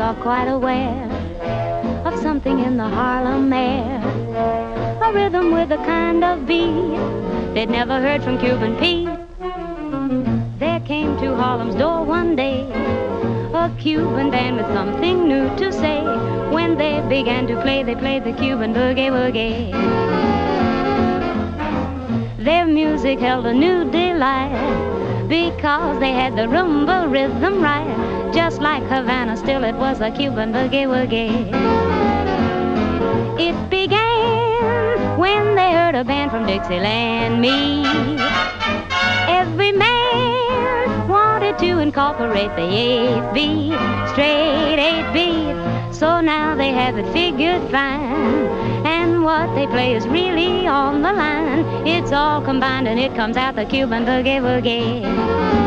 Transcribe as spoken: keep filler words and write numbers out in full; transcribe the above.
saw quite aware of something in the Harlem air, a rhythm with a kind of beat they'd never heard from Cuban Pete. There came to Harlem's door one day a Cuban band with something new to say. When they began to play, they played the Cuban Boogie Woogie. Their music held a new delight because they had the rumba rhythm right. Just like Havana, still it was a Cuban Boogie Woogie. It began when they heard a band from Dixieland meet. Every man wanted to incorporate the eighth beat, straight eight beat. So now they have it figured fine, and what they play is really on the line. It's all combined and it comes out the Cuban Boogie Woogie.